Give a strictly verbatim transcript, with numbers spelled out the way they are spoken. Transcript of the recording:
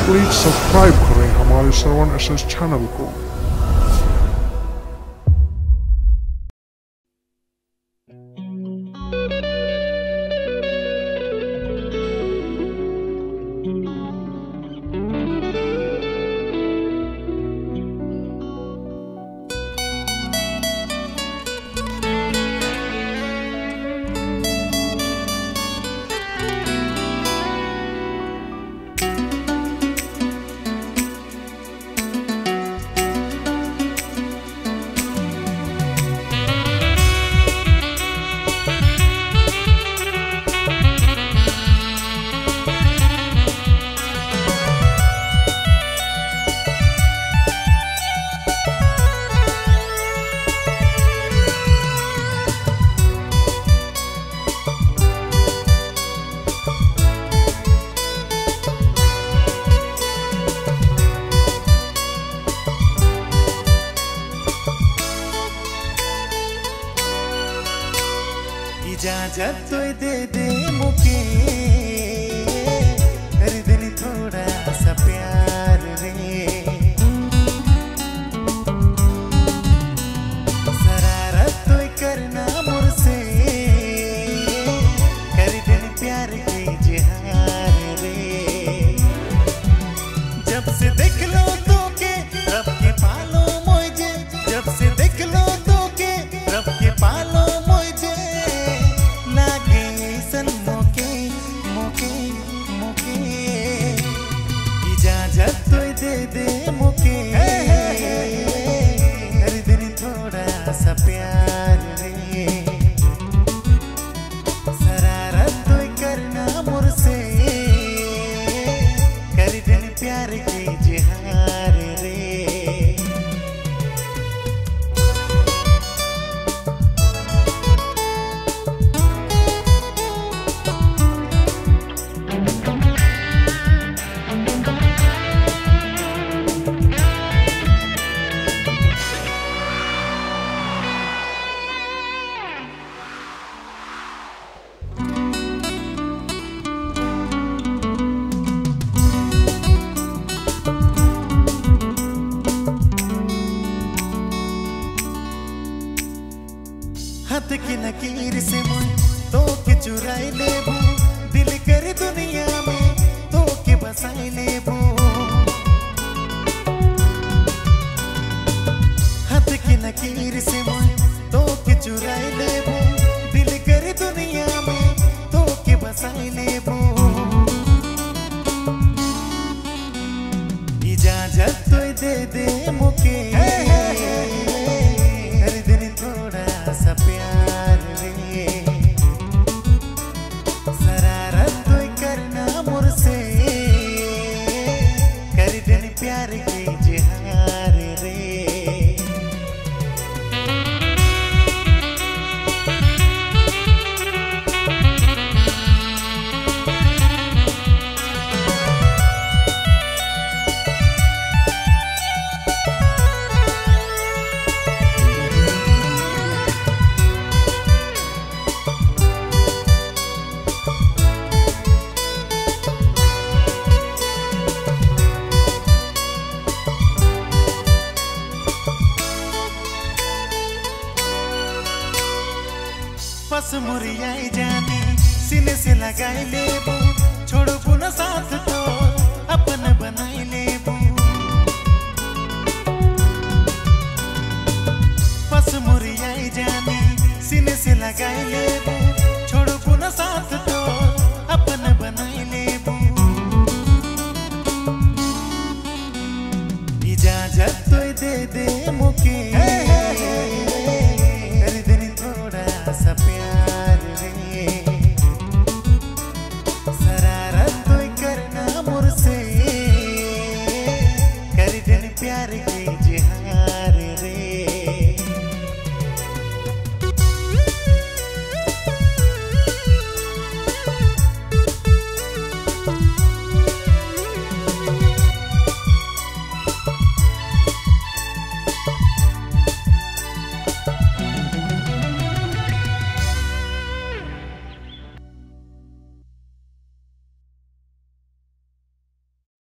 Please subscribe करें हमारे श्रवण SS channel को। इजाजत तो दे दे मुके कर देनी थोड़ा सा प्यार रे, शरारत तो करना मुझसे कर देनी प्यार के इजहार रे। जब से देख लो तो के रब के पालो मुझे, जब से देख लो तो के रब के पालो मुझे, इजाजत तो दे दे मुके कर देनी थोड़ा सा प्यार रे, शरारत तो करना मुझसे कर देनी प्यार के इजहार रे। हाथ की लकीर से मुझ तो के चुराई लेबू, दिल कर दुनिया में तो के बसाई लेबू। हाथ की लकीर से मुझ तो के चुराई लेबू, दिल कर दुनिया में तो के बसाई लेबू। इजाजत तो दे दे मुके कर देनी थोड़ा सा प्यार रे, शरारत तो करना मुझसे कर देनी प्यार के इजहार रे। बस मुरियाई जानी सीने से लगाई लेबू, छोड़बू न साथ